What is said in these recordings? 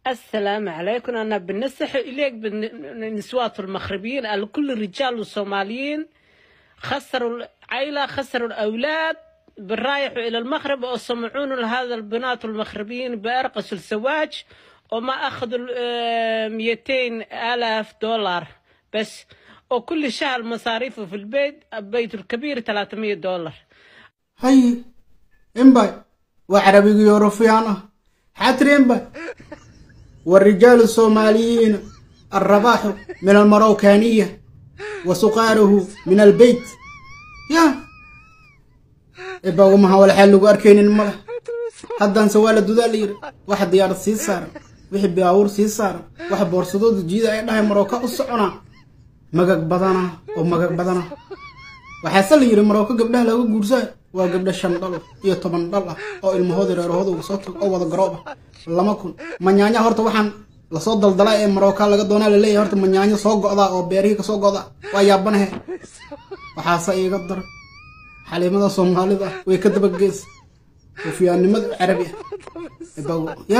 السلام عليكم. أنا بالنصح إليك بالنسوات المغربيين، كل الرجال الصوماليين خسروا العائلة، خسروا الأولاد، بالرايحوا إلى المغرب وسمعون لهذا البنات المغربيين بأرقص الزواج، وما أخذوا 200,000 دولار بس، وكل شهر مصاريفه في البيت الكبير $300. هاي إمباي وعربي يوروفيانا حاتر إمباي. والرجال الصوماليين الرباح من المروكانية وسقاره من البيت. يا إبا وما هو الحال لو أركين الملا حدا سوال الدودالير واحد ديار سيسار ويحب يعور سيسار واحد بورصدود جيدا يدها مروكا الصعنا مقاق بدانا ومقاق بدانا وحاسل يري مروكا قبلها لو قرصا وقبل $5 iyo $10 oo ilmahooda reerahooda uga soo tag oo wada garooba lama kun manyaanya horta waxaan la soo daldalay ee Marooka laga doonaa la leeyahay horta manyaanya soo go'da oo beerihi ka soo go'da waa yaabanahay waxa iga dar xaliimada Soomaalida way ka daba gees وفيانimada Carabi ibago ya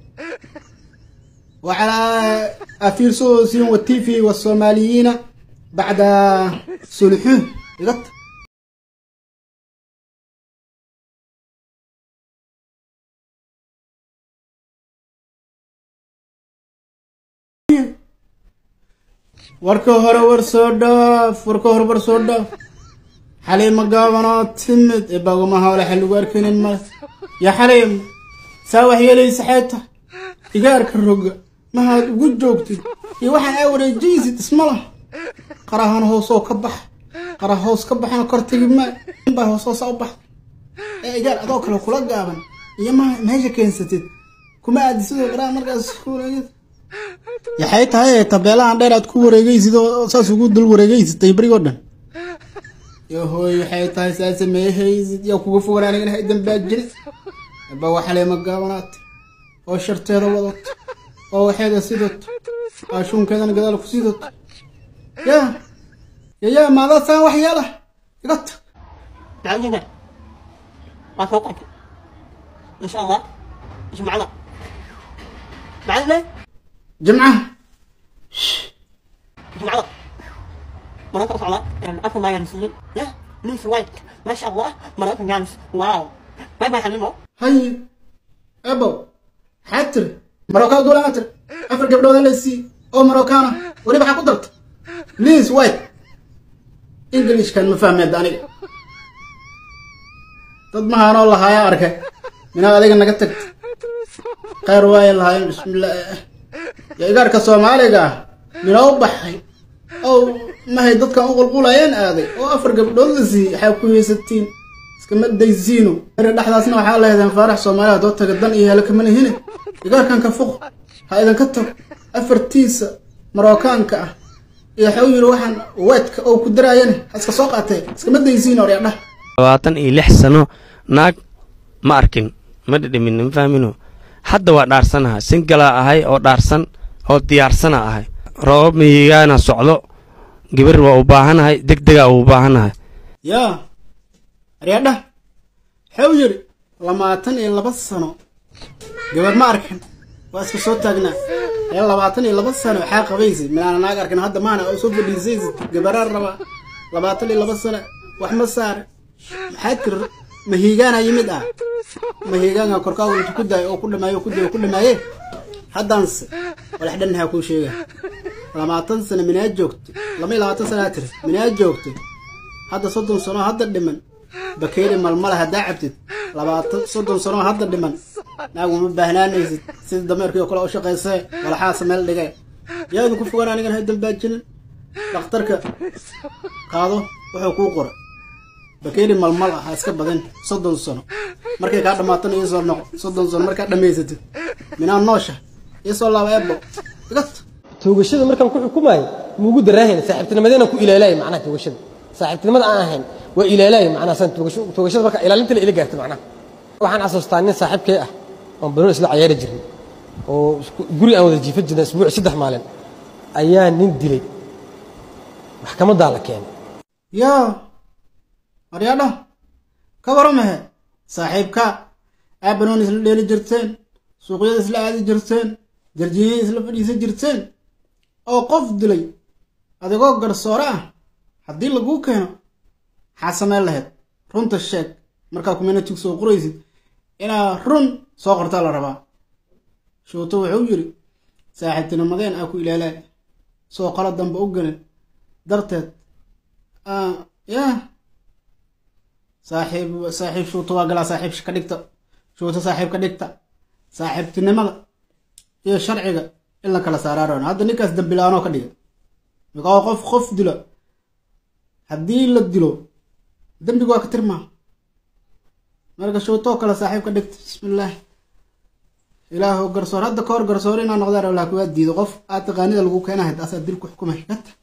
وعلى أثير سوسين والتيفي والصوماليين بعد صلحه يغط warka hore war soo dhaaf xaliim gaabana timid ibago ma hawla xal ugu arkeenin ma ya xaliim saa wax yeelaysa xeeta igaarka roga ma had ugu joogtid iyo waxaan ay wareejiysid ismala qarahan hoosoo ka bax qaraha hoos ka baxana kortigi ma baa hoosoo soo bax igaar adoo kale kula gaaban iyo ma meesha keensatid kuma aad sidoo qaraha markaas kuulayid yaxay tahay tabeelahan dheer aad ku wareegaysid oo saas ugu dul wareegaysid barigo dhan yo hooy yaxay tahay saas meehaysid iyo kugu fogaan aniga hay dambaajin ba waxa leema gaabanaat oo sharteeda wadad oo waxeeda sidoo ashuunkeedan gadaal ku sidoo ya maada saan wax yeela igat عندنا ما فوقك إن شاء الله إيش معنا جمعة جمعة مرات أصلا أفهم ما ينسين لا ليش وايد ما شاء الله مرات ينس واو ما يحلمه هاي أبو حتر مروكا دولا متر أفرق قبل هذا السي أو مروكانا ولي بحق قدرت ليش وايد إنجليش كان مفهم يداني تضمها أنا والله هاي أركي من هذا ذيك النقطة خير واي الله بسم الله يا إيجارك الصومالي من أوبحي أو ما هي ضدك أقول قولين هذه أو أفرق بدولزي حكومة 60 كمل ديزينو هذا أحداثنا وحالة إذا فرح صومالي دوت قدن إيه لك من هنا إيجار كان كفوق هذا كتب أفرتيس مراكان كأ يحاول يروحن واتك أو كدراين هسك سوقته كمل ديزينو رياضة 26 sano naag ma arkin ma dhidhimin fahmino hadda waa dhaarsanaha singala ahay oo dhaarsan oo diyaarsana ahay roob miyigaana socdo gabar waa u baahanahay degdega u baahanahay ya riyada xawjir 22 sano gabar ma arkin waa iska soo taagnaa 22 sano waxa qabaysi meelana naag arkin hadda maana oo soo fadhiisay gabarar raba 22 sano wax ma saar حاتر مهيجانا يمد مهيجانا كركاو انت كده او كل ما يكده وكل ما ايه حدانس ولا حدا انها كل شيء لما تنسى من اجوكت لما لا تنسى من اجوكت هذا صدن سنه هذا الدمن بكير ململه هدا عبتد لما صدن سنه هذا الدمن ناغو ما باهنان سيد دمركي كلا شقيسه ولا حاس مeel dhigay yaadu ku fogaan aniga hadan baajin dhakhtarka qaado wuxuu ku qoray بكيري ململ اسك بدن 30 سنه markay ka dhamaatana iyo soo noqo 30 sano marka dhameysatay minaan noosha iyo soo laabo gat toogashada markan ku xukumay muugu daraahin saaxiibtinimadena ku ilaalay macnaha toogashada saaxiibtinimada aan ahayn waa ilaalay macnaha san toogashada marka ilaalinta la ila gaartay macnaha waxaan asaastaa nin saaxiibkay ah oo banoon isla ciyaar jiray oo guri aan wada jiifad jirnay isbuuc 3 maalin ayaa nin dilay maxkamadda la keenay ya رياضة كبرمها صاحبك أبنون إسلا ديلي جرتين سوقيا إسلا عادي جرتين jarjiin isla fadhiisa jirteen oo qof dilay adigoo garsoore ah haddii laguu keeno maxaa samayn lahayd runta sheeg markaa community soo qoraysid inaa run soo qortaa la rabaa shuuto wuxuu yiri saaxiibtinimadeen aa ku ilaalaa soo qala dambe u galin darteed yaa saaxiib shuuto waa galaa saaxiib ka dhigta shuuto saaxiib ka dhigta saaxiibtinimada iyo sharciga in la kala saaraaroon hadda ninkaas dambilaanoo ka dhiga miqaa qof dilo haddii la dilo dembiga waa ka tirmaa marka shuutoo kale saaxiib ka dhigta bismillaah ilaahu garsoor hadda ka hor garsoor inaa noqdaan walaa kuwaa diido qof aad taqaanida lagu keenahayd asaa dil ku xukumay